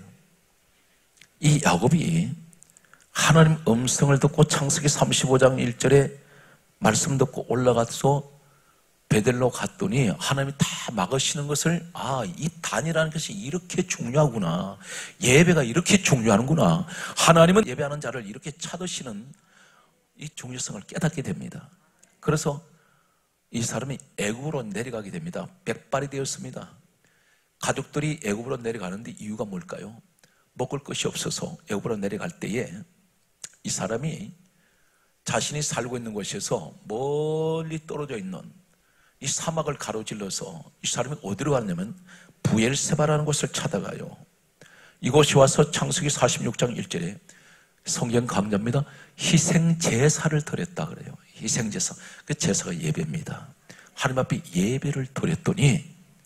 이 야곱이 하나님 음성을 듣고 창세기 삼십오 장 일 절에 말씀 듣고 올라가서 베델로 갔더니 하나님이 다 막으시는 것을, 아, 이 단이라는 것이 이렇게 중요하구나. 예배가 이렇게 중요하는구나. 하나님은 예배하는 자를 이렇게 찾으시는 이 중요성을 깨닫게 됩니다. 그래서 이 사람이 애굽으로 내려가게 됩니다. 백발이 되었습니다. 가족들이 애굽으로 내려가는데 이유가 뭘까요? 먹을 것이 없어서 애굽으로 내려갈 때에 이 사람이 자신이 살고 있는 곳에서 멀리 떨어져 있는 이 사막을 가로질러서 이 사람이 어디로 갔냐면 부엘세바라는 곳을 찾아가요. 이곳에 와서 창세기 사십육 장 일 절에 성경 강조합니다. 희생제사를 드렸다 그래요. 희생제사. 그 제사가 예배입니다. 하나님 앞에 예배를 드렸더니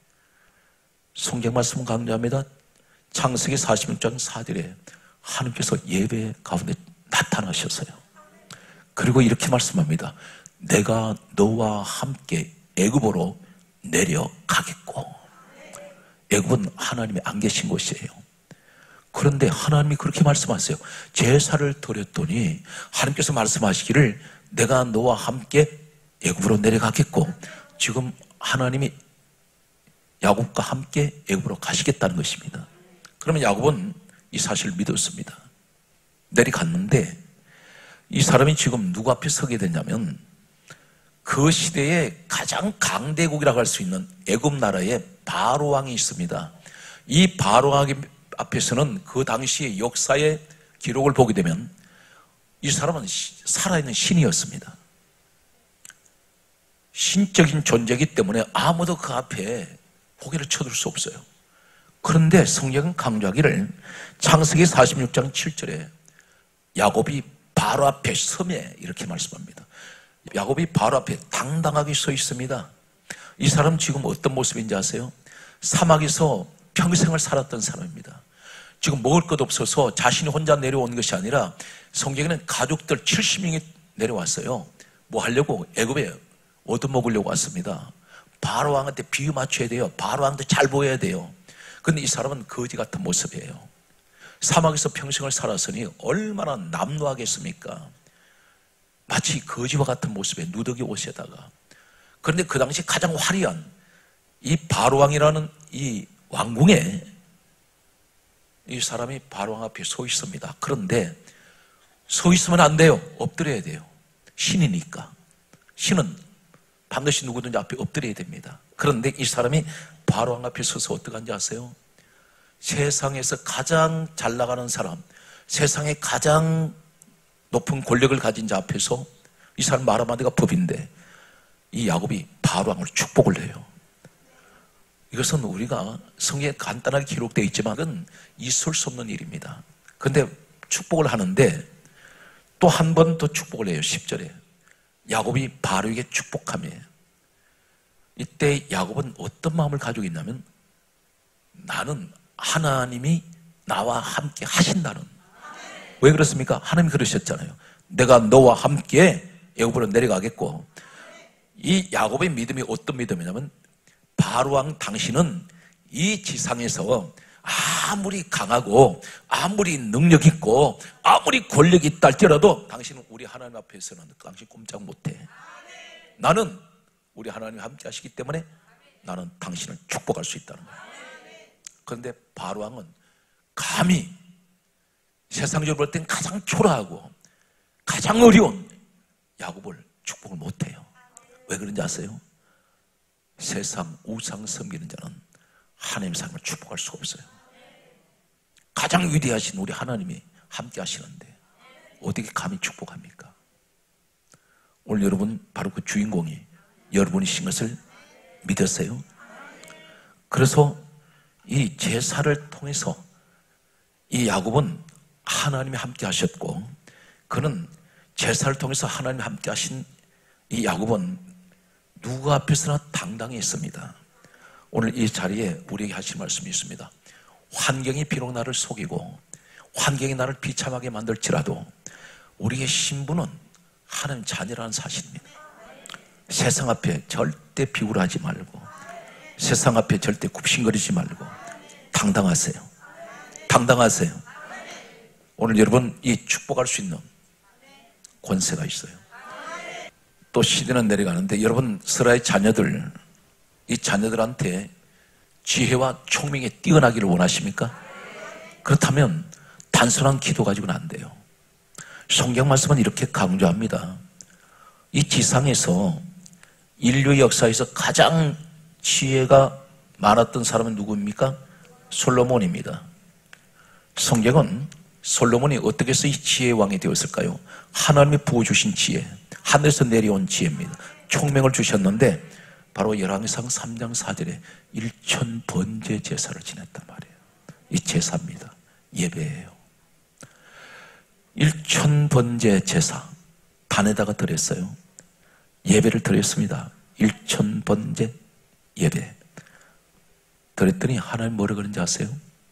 성경 말씀 강조합니다. 창세기 사십육 장 사 절에 하나님께서 예배 가운데 나타나셨어요. 그리고 이렇게 말씀합니다. 내가 너와 함께 애굽으로 내려가겠고. 애굽은 하나님이 안 계신 곳이에요. 그런데 하나님이 그렇게 말씀하세요. 제사를 드렸더니 하나님께서 말씀하시기를 내가 너와 함께 애굽으로 내려가겠고, 지금 하나님이 야곱과 함께 애굽으로 가시겠다는 것입니다. 그러면 야곱은 이 사실을 믿었습니다. 내려갔는데 이 사람이 지금 누구 앞에 서게 되냐면 그 시대의 가장 강대국이라고 할 수 있는 애굽 나라의 바로 왕이 있습니다. 이 바로 왕 앞에서는 그 당시의 역사의 기록을 보게 되면 이 사람은 살아있는 신이었습니다. 신적인 존재이기 때문에 아무도 그 앞에 고개를 쳐들 수 없어요. 그런데 성경은 강조하기를 창세기 사십육 장 칠 절에 야곱이 바로 앞에 섬에 이렇게 말씀합니다. 야곱이 바로 앞에 당당하게 서 있습니다. 이 사람 지금 어떤 모습인지 아세요? 사막에서 평생을 살았던 사람입니다. 지금 먹을 것 없어서 자신이 혼자 내려온 것이 아니라 성경에는 가족들 칠십 명이 내려왔어요. 뭐 하려고? 애굽에 얻어먹으려고 왔습니다. 바로 왕한테 비유 맞춰야 돼요. 바로 왕한테 잘 보여야 돼요. 그런데 이 사람은 거지 같은 모습이에요. 사막에서 평생을 살았으니 얼마나 남루하겠습니까? 마치 거지와 같은 모습의 누더기 옷에다가. 그런데 그 당시 가장 화려한 이 바로왕이라는 이 왕궁에 이 사람이 바로왕 앞에 서 있습니다. 그런데 서 있으면 안 돼요. 엎드려야 돼요. 신이니까. 신은 반드시 누구든지 앞에 엎드려야 됩니다. 그런데 이 사람이 바로왕 앞에 서서 어떻게 한지 아세요? 세상에서 가장 잘 나가는 사람, 세상에 가장 높은 권력을 가진 자 앞에서 이 사람 말 한마디가 법인데 이 야곱이 바로왕을 축복을 해요. 이것은 우리가 성경에 간단하게 기록되어 있지만 그건 있을 수 없는 일입니다. 그런데 축복을 하는데 또 한 번 더 축복을 해요. 십 절에 야곱이 바로에게 축복하며, 이때 야곱은 어떤 마음을 가지고 있냐면 나는 하나님이 나와 함께 하신다는. 왜 그렇습니까? 하나님이 그러셨잖아요. 내가 너와 함께 애굽으로 내려가겠고. 이 야곱의 믿음이 어떤 믿음이냐면 바로왕 당신은 이 지상에서 아무리 강하고 아무리 능력 있고 아무리 권력이 있다 할지라도 당신은 우리 하나님 앞에서는 당신 꼼짝 못해. 나는 우리 하나님이 함께 하시기 때문에 나는 당신을 축복할 수 있다는 거예요. 그런데 바로왕은 감히 세상적으로 볼 땐 가장 초라하고 가장 어려운 야곱을 축복을 못해요. 왜 그런지 아세요? 세상 우상 섬기는 자는 하나님의 삶을 축복할 수가 없어요. 가장 위대하신 우리 하나님이 함께 하시는데 어떻게 감히 축복합니까? 오늘 여러분 바로 그 주인공이 여러분이신 것을 믿으세요? 그래서 이 제사를 통해서 이 야곱은 하나님이 함께 하셨고, 그는 제사를 통해서 하나님이 함께 하신 이 야곱은 누구 앞에서나 당당히 했습니다. 오늘 이 자리에 우리에게 하실 말씀이 있습니다. 환경이 비록 나를 속이고 환경이 나를 비참하게 만들지라도 우리의 신분은 하나님 자녀라는 사실입니다. 세상 앞에 절대 비굴하지 말고 세상 앞에 절대 굽신거리지 말고 당당하세요. 당당하세요. 오늘 여러분 이 축복할 수 있는 권세가 있어요. 또 시대는 내려가는데 여러분 스라의 자녀들, 이 자녀들한테 지혜와 총명에 뛰어나기를 원하십니까? 그렇다면 단순한 기도 가지고는 안 돼요. 성경 말씀은 이렇게 강조합니다. 이 지상에서 인류의 역사에서 가장 지혜가 많았던 사람은 누구입니까? 솔로몬입니다. 성경은 솔로몬이 어떻게 해서 이 지혜의 왕이 되었을까요? 하나님이 부어주신 지혜, 하늘에서 내려온 지혜입니다. 총명을 주셨는데 바로 열왕기상 삼 장 사 절에 일천 번제 제사를 지냈단 말이에요. 이 제사입니다. 예배예요. 일천 번제 제사 단에다가 드렸어요. 예배를 드렸습니다. 일천 번제 예배 드렸더니 하나님 뭐라 그런지 아세요?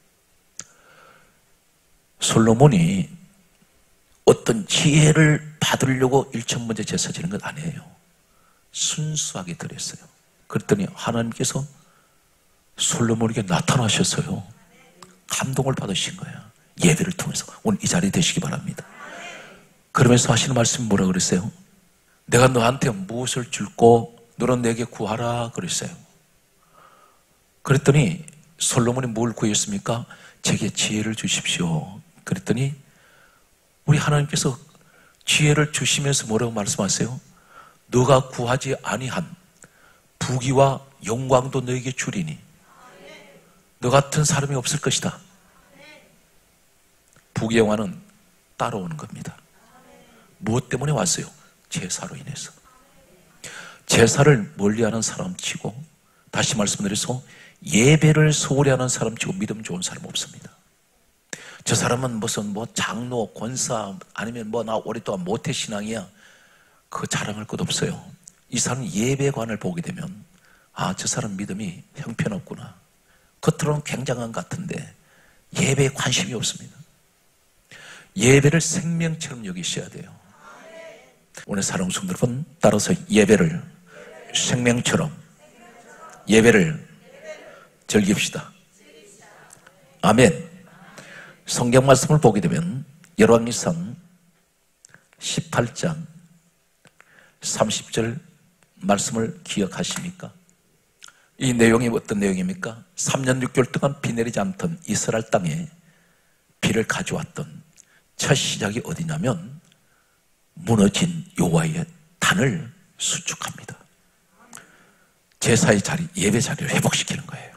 솔로몬이 어떤 지혜를 받으려고 일천 번제 제사 지는 건 아니에요. 순수하게 드렸어요. 그랬더니 하나님께서 솔로몬에게 나타나셨어요. 감동을 받으신 거예요. 예배를 통해서. 오늘 이 자리에 되시기 바랍니다. 그러면서 하시는 말씀이 뭐라 그랬어요? 내가 너한테 무엇을 줄고 너는 내게 구하라 그랬어요. 그랬더니 솔로몬이 뭘 구했습니까? 제게 지혜를 주십시오. 그랬더니 우리 하나님께서 지혜를 주시면서 뭐라고 말씀하세요? 너가 구하지 아니한 부귀와 영광도 너에게 주리니 너 같은 사람이 없을 것이다. 부귀 영화는 따라오는 겁니다. 무엇 때문에 왔어요? 제사로 인해서. 제사를 멀리하는 사람치고, 다시 말씀드려서 예배를 소홀히 하는 사람치고 믿음 좋은 사람 없습니다. 저 사람은 무슨 뭐 장로, 권사 아니면 뭐 나 오랫동안 모태신앙이야, 그 자랑할 것 없어요. 이 사람 예배관을 보게 되면 아, 저 사람 믿음이 형편없구나. 겉으로는 굉장한 것 같은데 예배에 관심이 없습니다. 예배를 생명처럼 여기셔야 돼요. 오늘 사랑하는 성도 여러분, 따라서 예배를 생명처럼, 예배를 즐깁시다. 아멘. 성경 말씀을 보게 되면 열왕기상 십팔 장 삼십 절 말씀을 기억하십니까? 이 내용이 어떤 내용입니까? 삼 년 육 개월 동안 비 내리지 않던 이스라엘 땅에 피를 가져왔던 첫 시작이 어디냐면 무너진 여호와의 단을 수축합니다. 제사의 자리, 예배 자리를 회복시키는 거예요.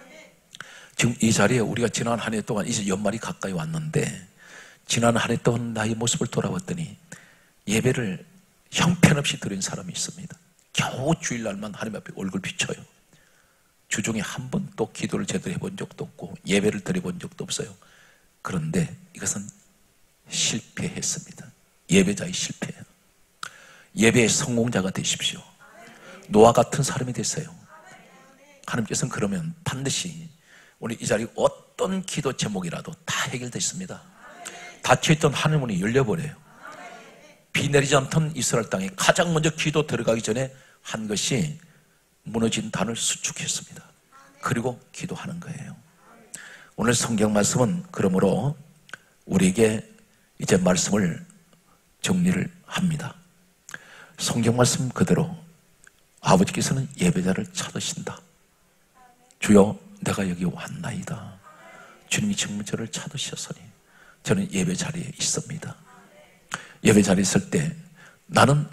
지금 이 자리에 우리가 지난 한 해 동안 이제 연말이 가까이 왔는데 지난 한 해 동안 나의 모습을 돌아봤더니 예배를 형편없이 드린 사람이 있습니다. 겨우 주일날만 하나님 앞에 얼굴 비춰요. 주중에 한 번도 기도를 제대로 해본 적도 없고 예배를 드려본 적도 없어요. 그런데 이것은 실패했습니다. 예배자의 실패예요. 예배의 성공자가 되십시오. 노아 같은 사람이 됐어요. 하나님께서는 그러면 반드시 오늘 이 자리 어떤 기도 제목이라도 다 해결됐습니다. 닫혀있던 하늘문이 열려버려요. 비 내리지 않던 이스라엘 땅에 가장 먼저 기도 들어가기 전에 한 것이 무너진 단을 수축했습니다. 그리고 기도하는 거예요. 오늘 성경 말씀은 그러므로 우리에게 이제 말씀을 정리를 합니다. 성경 말씀 그대로 아버지께서는 예배자를 찾으신다. 주여 내가 여기 왔나이다. 주님이 지금 저를 찾으셨으니 저는 예배 자리에 있습니다. 예배 자리에 있을 때 나는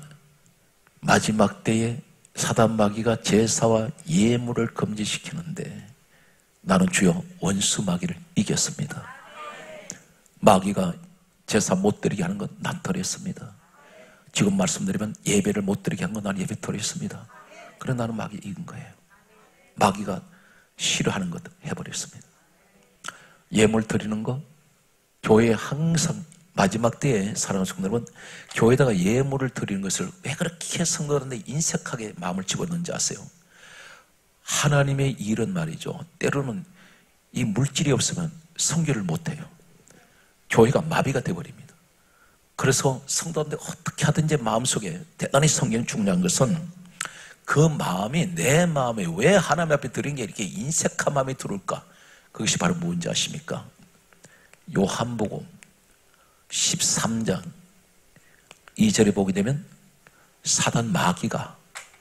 마지막 때에 사단 마귀가 제사와 예물을 금지시키는데 나는 주여 원수 마귀를 이겼습니다. 마귀가 제사 못 드리게 하는 건 난 덜했습니다. 지금 말씀드리면 예배를 못 드리게 한 건 난 예배 덜했습니다. 그래서 나는 마귀 이긴 거예요. 마귀가 싫어하는 것 해버렸습니다. 예물 드리는 거 교회에 항상 마지막 때에 사랑하는 성도 여러분, 교회에다가 예물을 드리는 것을 왜 그렇게 성도들한테 인색하게 마음을 집어넣는지 아세요? 하나님의 일은 말이죠, 때로는 이 물질이 없으면 선교를 못해요. 교회가 마비가 되어버립니다. 그래서 성도들한테 어떻게 하든지 마음속에 대단히 성경이 중요한 것은 그 마음이 내 마음에 왜 하나님 앞에 드린 게 이렇게 인색한 마음이 들어올까? 그것이 바로 뭔지 아십니까? 요한복음 십삼 장 이 절에 보게 되면 사단 마귀가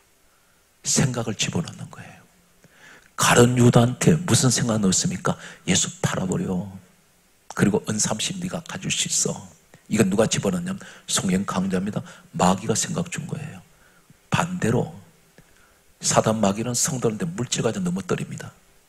생각을 집어넣는 거예요. 가룟 유다한테 무슨 생각 넣었습니까? 예수 팔아버려. 그리고 은 삼십 네가 가질 수 있어. 이건 누가 집어넣냐면 성경 강자입니다. 마귀가 생각 준 거예요. 반대로 사단 마귀는 성도한테 물질 가지고 넘어뜨립니다.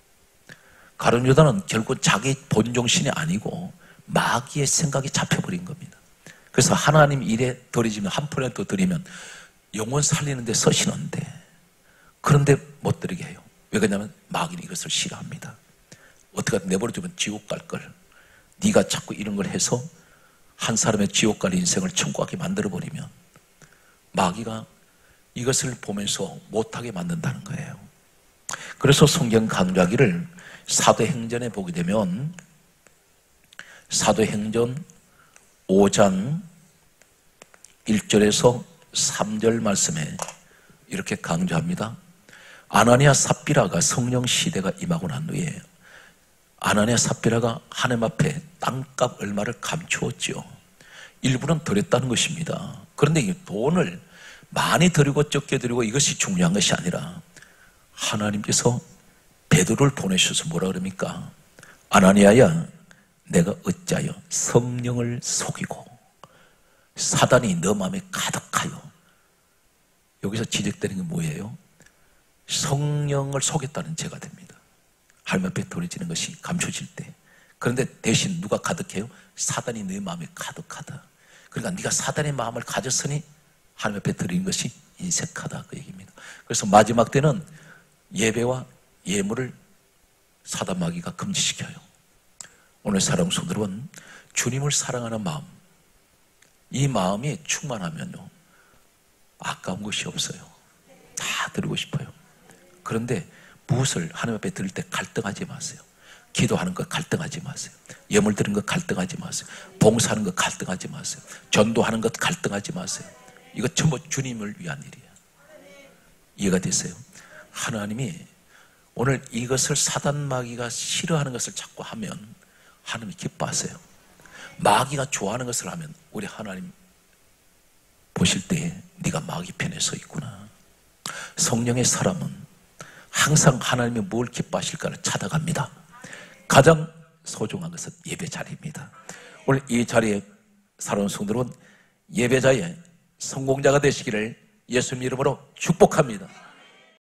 가룟 유다는 결국 자기 본정신이 아니고 마귀의 생각이 잡혀버린 겁니다. 그래서 하나님 일에 드리지면 한 푼이라도 드리면 영혼 살리는 데 서시는데 그런데 못 드리게 해요. 왜 그러냐면 마귀는 이것을 싫어합니다. 어떻게 내버려두면 지옥 갈 걸 네가 자꾸 이런 걸 해서 한 사람의 지옥 갈 인생을 천국하게 만들어버리면 마귀가 이것을 보면서 못하게 만든다는 거예요. 그래서 성경 강조하기를 사도행전에 보게 되면 사도행전 오 장 일 절에서 삼 절 말씀에 이렇게 강조합니다. 아나니아 삽비라가 성령 시대가 임하고 난 후에 아나니아 삽비라가 하나님 앞에 땅값 얼마를 감추었죠. 일부는 드렸다는 것입니다. 그런데 이 돈을 많이 드리고 적게 드리고 이것이 중요한 것이 아니라 하나님께서 베드로를 보내셔서 뭐라 그럽니까? 아나니아야, 내가 어찌하여 성령을 속이고 사단이 너 마음에 가득하여. 여기서 지적되는 게 뭐예요? 성령을 속였다는 죄가 됩니다. 하나님 앞에 드려지는 것이 감춰질 때. 그런데 대신 누가 가득해요? 사단이 내 마음에 가득하다. 그러니까 네가 사단의 마음을 가졌으니 하나님 앞에 드리는 것이 인색하다, 그 얘기입니다. 그래서 마지막 때는 예배와 예물을 사단 마귀가 금지시켜요. 오늘 사랑하는 성도 여러분, 주님을 사랑하는 마음, 이 마음이 충만하면요 아까운 것이 없어요. 다 드리고 싶어요. 그런데 무엇을 하나님 앞에 드릴 때 갈등하지 마세요. 기도하는 것 갈등하지 마세요. 예물 드리는 것 갈등하지 마세요. 봉사하는 것 갈등하지 마세요. 전도하는 것 갈등하지 마세요. 이거 전부 주님을 위한 일이에요. 이해가 되세요? 하나님이 오늘 이것을 사단 마귀가 싫어하는 것을 자꾸 하면 하나님이 기뻐하세요. 마귀가 좋아하는 것을 하면 우리 하나님 보실 때에 네가 마귀 편에 서 있구나. 성령의 사람은 항상 하나님이 뭘 기뻐하실까를 찾아갑니다. 가장 소중한 것은 예배 자리입니다. 오늘 이 자리에 살아온 성도는 예배자의 성공자가 되시기를 예수님 이름으로 축복합니다.